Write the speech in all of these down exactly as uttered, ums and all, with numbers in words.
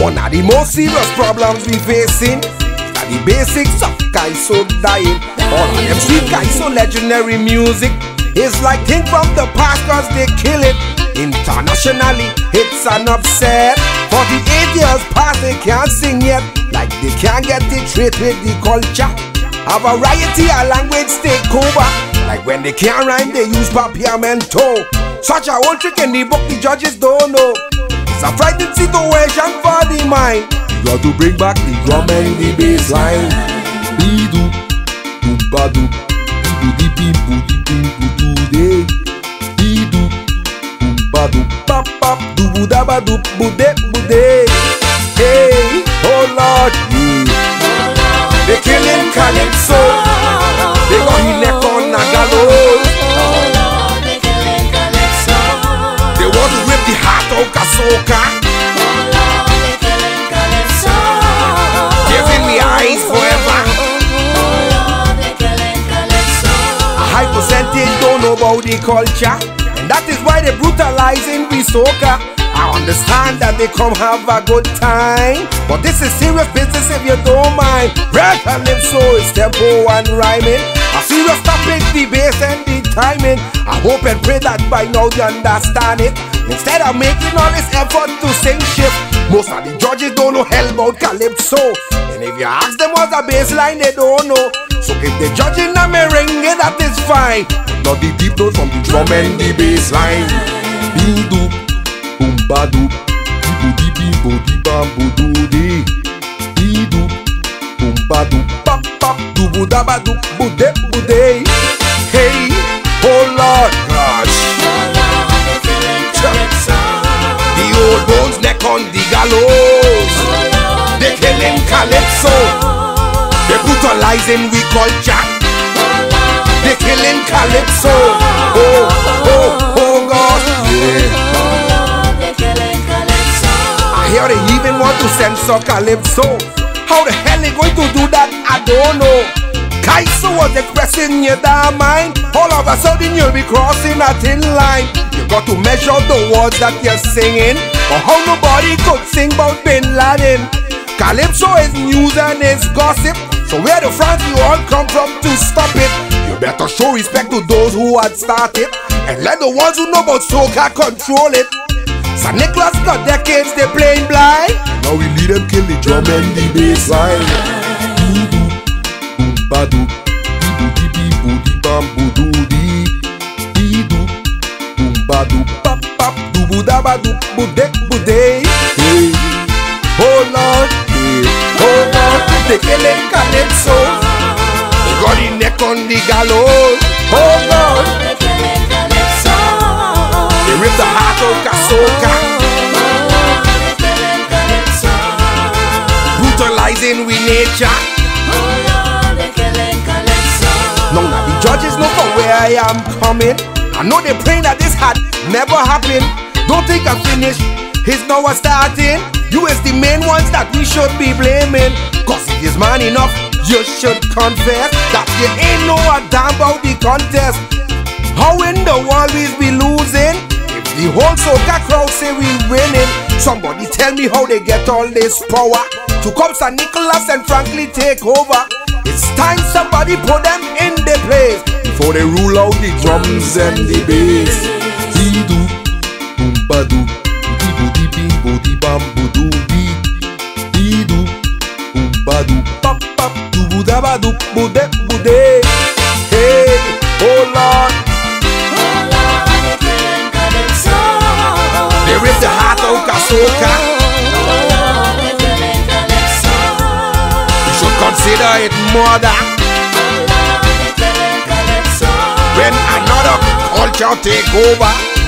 One of the most serious problems we facing are the basics of Kaiso dying. All of them sweet Kaiso legendary music is like things from the past cause they kill it. Internationally, it's an upset. forty-eight years past, they can't sing yet. Like they can't get it straight with the culture. A variety of language take over. Like when they can't rhyme, they use papiamento. Such a old trick in the book, the judges don't know. It's a frightening situation for the mind. You got to bring back the drum and the bass line. Be-do, boom-ba-do, be-do-di-bim-boo-di-bim-boo-do-day. Be-do, boom-ba-do, pop-pop, do-boo-da-ba-do-boo-de-boo-day. Hey, oh Lord, yeah. They killing Calypso. They got his neck on a gallows. They want to rip the heart out of soca. Giving me eyes forever. A high percentage don't know about the culture, and that is why they brutalizing the soca. I understand that they come have a good time, but this is serious business if you don't mind. Red Calypso is tempo and rhyming, a serious topic, the bass and the timing. I hope and pray that by now you understand it. Instead of making all this effort to sing shift, most of the judges don't know hell about Calypso, and if you ask them what's the bass line, they don't know. So if they're judging a merengue, that is fine, not the deep notes from the drum and the bass line. Be-do, boom-ba-do, be-do-di-bim-bo-di-bam-bo-do-day. Be-do, boom-ba-do, pop-pop, do-boo-da-ba-do-boo-de-boo-day. Hey, oh Lord, gosh. The old bones neck on the gallows. They killing Calypso. They brutalizing we culture. They killing Calypso. Oh, oh, oh gosh, yeah. Here they even want to censor Calypso. How the hell they going to do that? I don't know. Kaiso was expressing your damn mind. All of a sudden you'll be crossing a thin line. You got to measure the words that you're singing, or how nobody could sing about Bin Laden. Calypso is news and it's gossip, so where the front you all come from to stop it? You better show respect to those who had started, and let the ones who know about soca control it. Saint Nicholas got decades, they playing blind. Now we lead them kill the drum and the bass line. Be-do, boom-ba-do, be-do-di-bim-bo-di-bam-bo-do-dee. Be-do, boom-ba-do, pop-pop, do-boo-da-ba-do-boo-de-boo-day. Hey, oh Lord, hey, oh Lord, they killing Calypso. They got the neck on the gallows. Oh Lord, they rip the heart out of soca. Brutalizing we nature. Now now the judges know from where I am coming. I know they praying that this had never happened. Don't think I'm finished, it's now a starting. You is the main ones that we should be blaming. Cause if you's man enough, you should confess that you ain't know a damn about the contest. How in the world we be losing? The whole soca crowd say we winning. Somebody tell me how they get all this power to come Saint Nicholas and frankly take over. It's time somebody put them in their place before they rule out the drums and the bass. Be-do, boom-ba-do, be-do-di-bim-bo-di-bam-bo-do-dee. Be-do, boom-ba-do, pop-pop, do-boo-da-ba-do-boo-de-boo-day. Hey, oh Lord, they rip the heart out of soca. You should consider it murder when another culture take over.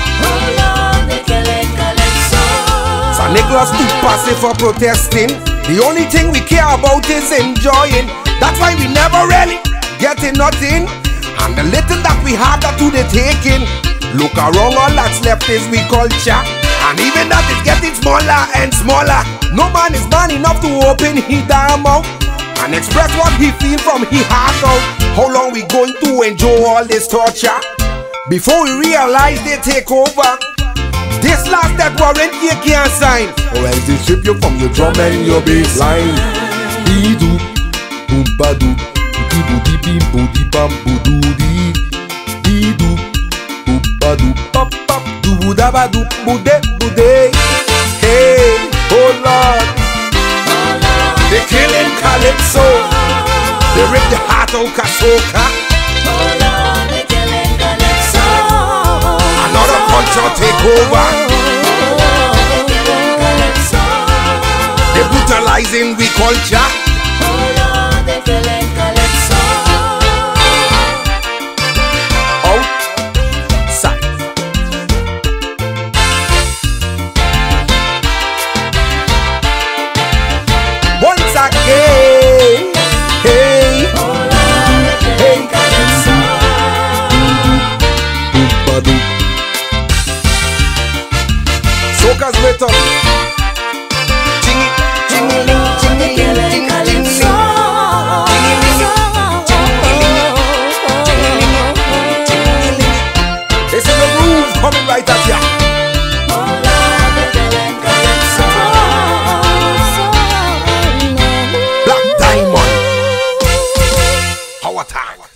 Saint Nicholas too passive for protesting. The only thing we care about is enjoying. That's why we never really getting nothing, and the little that we have that to the taking. Look around, all that's left is we culture, and even that is getting smaller and smaller. No man is man enough to open his damn mouth and express what he feel from his heart out. How long we going to endure all this torture before we realize they take over? This last that warrant you can't sign, or else they strip you from your drum and your bass line. Dee-doo, boom-ba-doo, dee-boo-dee-bim-boo-dee-bam-boo-doo-dee. Dee-doo, boom-ba-doo, pop-pop, doo-boo-da-ba-doo, boo-de-boo-de. Hey, oh Lord, they killing Calypso. They rip the heart out of soca. Another culture take over. They brutalizing we culture. Outside. Once again, hey, hey, soca's rhythm. Jingy, jingy-ling, jingy-ling, jingy-ling, jingy-ling. This is the groove coming right at ya. Black Diamond. Power time.